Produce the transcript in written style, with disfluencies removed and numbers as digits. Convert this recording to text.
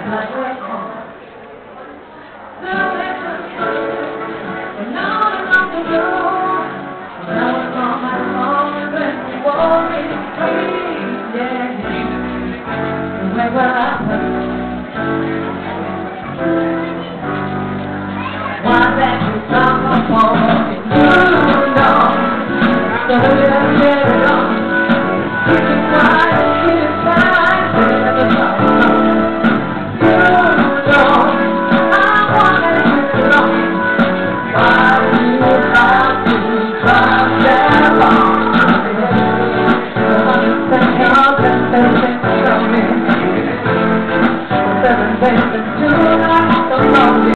like we're home. The pictures were not around the room. Now it's on my phone when you walk me free, yeah. Where will I